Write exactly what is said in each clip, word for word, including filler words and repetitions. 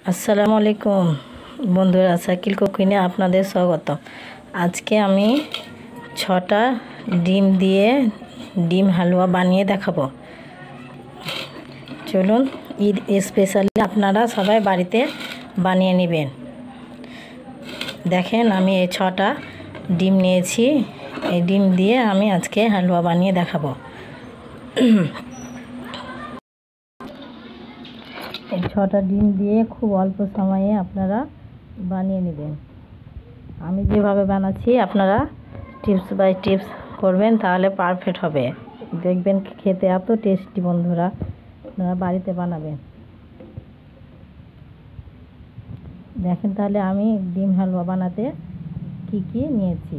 আসসালামু আলাইকুম বন্ধুরা, সাইকেল কুকিংয়ে আপনাদের স্বাগত। আজকে আমি ছটা ডিম দিয়ে ডিম হালুয়া বানিয়ে দেখাবো। চলুন, ঈদ স্পেশালি আপনারা সবাই বাড়িতে বানিয়ে নেবেন। দেখেন, আমি এই ছটা ডিম নিয়েছি। এই ডিম দিয়ে আমি আজকে হালুয়া বানিয়ে দেখাবো। এই ছটা ডিম দিয়ে খুব অল্প সময়ে আপনারা বানিয়ে নেবেন। আমি যেভাবে বানাচ্ছি আপনারা টিপস বাই টিপস করবেন, তাহলে পারফেক্ট হবে। দেখবেন খেতে এত টেস্টি বন্ধুরা, আপনারা বাড়িতে বানাবেন। দেখেন তাহলে আমি ডিম হালুয়া বানাতে কি কি নিয়েছি।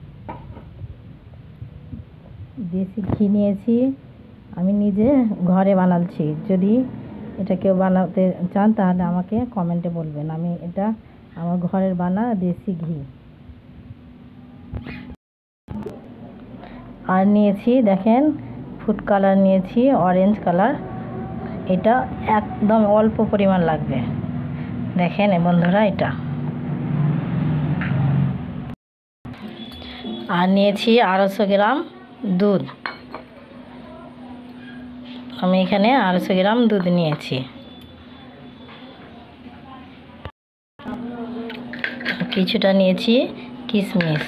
দেশি ঘি নিয়েছি, আমি নিজে ঘরে বানাচ্ছি। যদি এটা কেউ বানাতে চান তাহলে আমাকে কমেন্টে বলবেন। আমি এটা আমার ঘরের বানা দেশি ঘি। আর নিয়েছি দেখেন ফুড কালার নিয়েছি, অরেঞ্জ কালার। এটা একদম অল্প পরিমাণ লাগবে। দেখেন বন্ধুরা, এটা আর নিয়েছি আড়াইশো গ্রাম দুধ। আমি এখানে আড়াইশো গ্রাম দুধ নিয়েছি। কিছুটা নিয়েছি কিশমিশ,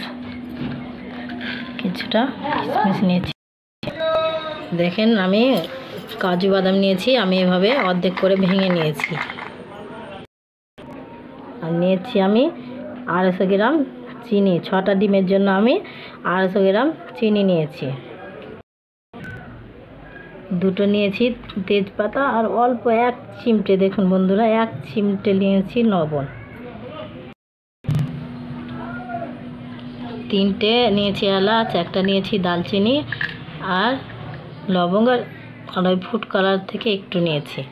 কিছুটা কিশমিশ নিয়েছি। দেখেন আমি কাজু বাদাম নিয়েছি, আমি এভাবে অর্ধেক করে ভেঙে নিয়েছি। আর নিয়েছি আমি আড়াইশো গ্রাম চিনি। ছটা ডিমের জন্য আমি আড়াইশো গ্রাম চিনি নিয়েছি। দুটো নিয়েছি তেজপাতা, আর অল্প এক চিমটে, দেখুন বন্ধুরা, এক চিমটে নিয়েছি লবণ। তিনটে নিয়েছি এলাচ, একটা নিয়েছি দালচিনি, আর লবঙ্গ, আর ওই ফুড কালার থেকে একটু নিয়েছি।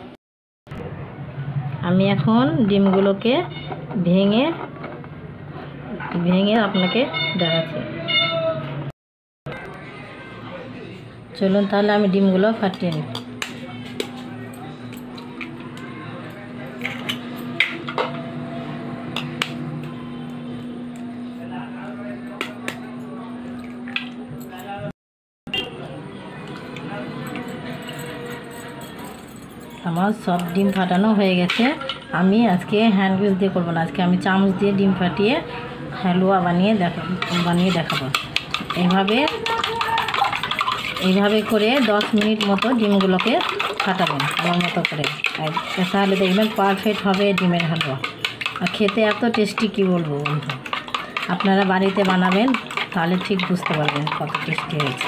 আমি এখন ডিমগুলোকে ভেঙে ভেঙে আপনাকে দেখাচ্ছি। চলুন তাহলে আমি ডিমগুলো ফাটিয়ে নিই। আমার সব ডিম ফাটানো হয়ে গেছে। আমি আজকে হ্যান্ড গ্রিস দিয়ে করবো না, আজকে আমি চামচ দিয়ে ডিম ফাটিয়ে হালুয়া বানিয়ে দেখা বানিয়ে দেখাবো। এইভাবে এইভাবে করে দশ মিনিট মতো ডিমগুলোকে ফাটাবেন আমার মতো করে, তাহলে দেখবেন পারফেক্ট হবে ডিমের হালুয়া। আর খেতে এত টেস্টি কি বলবো বন্ধু, আপনারা বাড়িতে বানাবেন তাহলে ঠিক বুঝতে পারবেন কত টেস্টি হয়েছে।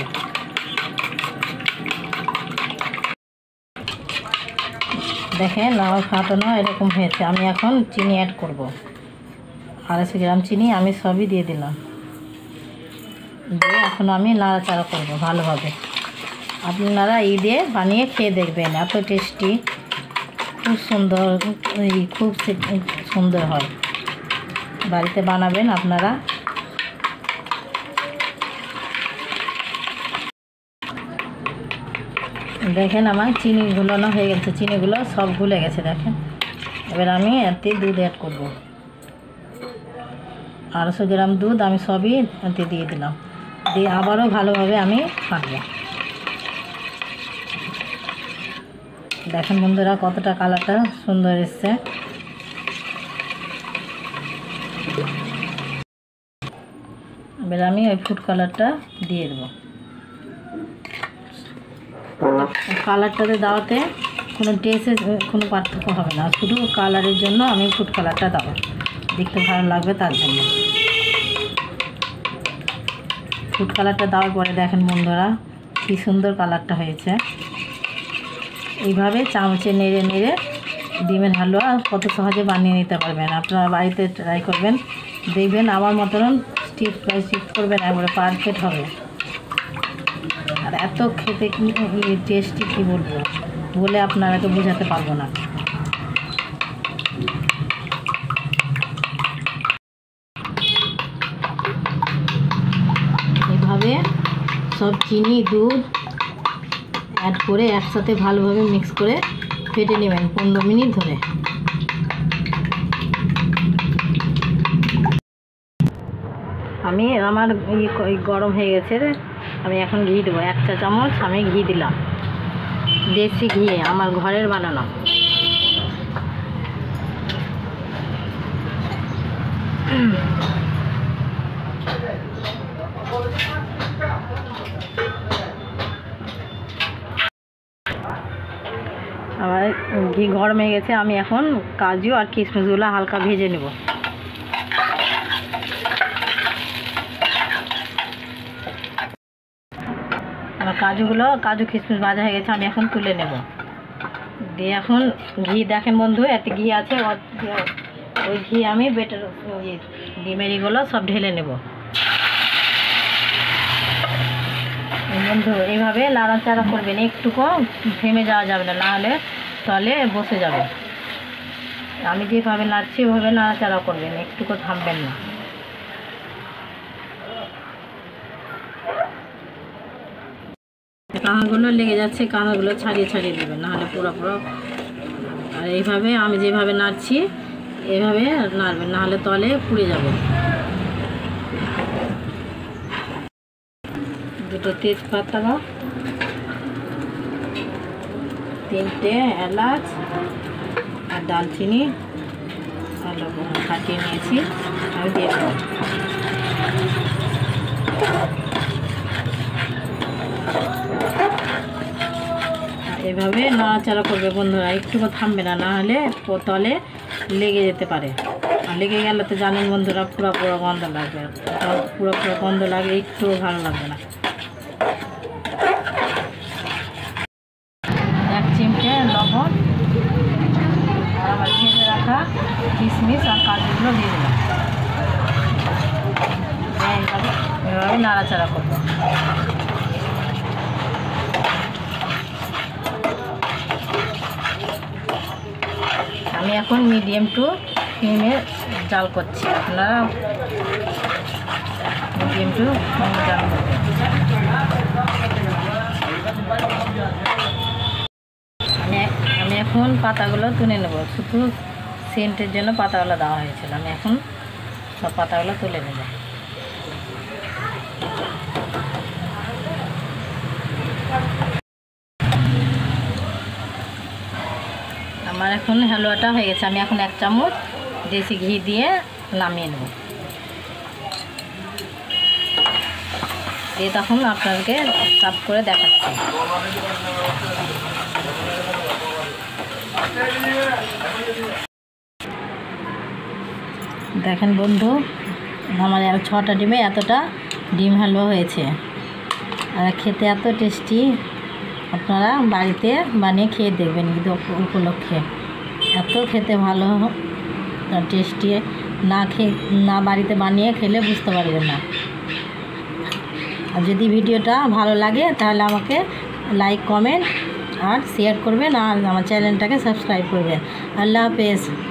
দেখেন আমার ফাটানো এরকম হয়েছে। আমি এখন চিনি অ্যাড করব। আড়াইশো গ্রাম চিনি আমি সবই দিয়ে দিলাম। দিয়ে এখন আমি নাড়াচাড়া করবো ভালোভাবে। আপনারা ঈদে বানিয়ে খেয়ে দেখবেন, এত টেস্টি, খুব সুন্দর, খুব সুন্দর হয়। বাড়িতে বানাবেন আপনারা। দেখেন আমার চিনি গুলানো হয়ে গেছে, চিনিগুলো সব গুলে গেছে। দেখেন এবার আমি এতে দুধ অ্যাড করব। আড়াইশো গ্রাম দুধ আমি সবই এতে দিয়ে দিলাম। দিয়ে আবারও ভালোভাবে আমি ফাটবো। দেখেন বন্ধুরা কতটা কালারটা সুন্দর এসছে। এবার আমি ওই ফুড কালারটা দিয়ে দেবো। কালারটাতে দেওয়াতে কোনো টেস্টে কোনো পার্থক্য হবে না, শুধু কালারের জন্য আমি ফুড কালারটা দেবো, দেখতে ভালো লাগবে তার জন্য। ফুড কালারটা দেওয়ার পরে দেখেন বন্ধুরা কী সুন্দর কালারটা হয়েছে। এইভাবে চামচে নেড়ে নেড়ে ডিমের হালুয়া কত সহজে বানিয়ে নিতে পারবেন। আপনারা বাড়িতে ট্রাই করবেন, দেখবেন আমার মতন স্টিপ বাই স্টিপ করবেন, একবারে পারফেক্ট হবে। আর এত খেতে টেস্টি কী বলবো, বলে আপনারাকে বোঝাতে পারবো না। এভাবে সব চিনি দুধ অ্যাড করে একসাথে ভালোভাবে মিক্স করে ফেটে নেবেন পনেরো মিনিট ধরে। আমি আমার গরম হয়ে গেছে, আমি এখন ঘি দেবো। এক চা চামচ আমি ঘি দিলাম, দেশি ঘি, আমার ঘরের বানানো। আমার ঘি গরম হয়ে গেছে, আমি এখন কাজু আর কিশমিশগুলো হালকা ভেজে নেব। আমার কাজুগুলো কাজু কিশমিশ ভাজা হয়ে গেছে, আমি এখন তুলে নেব। দিয়ে এখন ঘি দেখেন বন্ধু, এতে ঘি আছে, ওই ঘি আমি বেটার ডিমের এগুলো সব ঢেলে নেব। বন্ধু এইভাবে নাড়াচাড়া করবেন, একটুকু থেমে যাওয়া যাবে না, নাহলে তলে বসে যাবে। আমি যেভাবে নাড়ছি ওইভাবে নাড়াচাড়া করবেন, একটুকু থামবেন না। কাঁহাগুলো লেগে যাচ্ছে, কাঁহাগুলো ছাড়িয়ে ছাড়িয়ে দেবেন, নাহলে পুরো পুরো। আর এইভাবে আমি যেভাবে নাড়ছি এইভাবে নাড়বেন, নাহলে তলে পুড়ে যাবে। দুটো তেজপাতা, তিনটে এলাচ আর দালচিনি আর লবঙ্গ ফাটিয়ে নিয়েছি, আমি দিয়ে দেবো। এভাবে নাড়াচাড়া করবে বন্ধুরা, একটুকু থামবে না, নাহলে তলে লেগে যেতে পারে। আর লেগে গেলে তো জানেন বন্ধুরা পুরো পুরো গন্ধ লাগবে, পুরো পুরো গন্ধ লাগবে, একটুও ভালো লাগবে না। এক চিমটে লবণ আর আবার ভেজে রাখা কিশমিশ আর কাজুগুলো দিয়ে দেবো। এইভাবে এভাবে নাড়াচাড়া করবো। আমি এখন মিডিয়াম টু ফ্লেমে জাল করছি, আপনারা মিডিয়াম টু ফ্লেমে জাল করবেন। আমি এখন পাতাগুলো তুলে নেব, শুধু সেন্টের জন্য পাতাগুলো দেওয়া হয়েছিল, আমি এখন সব পাতাগুলো তুলে নেব। আমার এখন হালুয়াটা হয়ে গেছে, আমি এখন এক চামচ দেশি ঘি দিয়ে নামিয়ে নেব। দিয়ে তখন আপনাদেরকে সার্ভ করে দেখাচ্ছি। দেখেন বন্ধু, আমার ছটা ডিমে এতটা ডিম হালুয়া হয়েছে, আর খেতে এত টেস্টি। আপনারা বাড়িতে বানিয়ে খেয়ে দেখবেন, ঈদ উপলক্ষে এত খেতে ভালো টেস্টি, না খেয়ে না বাড়িতে বানিয়ে খেলে বুঝতে পারবেন না। আর যদি ভিডিওটা ভালো লাগে তাহলে আমাকে লাইক কমেন্ট আর শেয়ার করবেন, আর আমার চ্যানেলটাকে সাবস্ক্রাইব করবেন। আল্লাহ হাফেজ।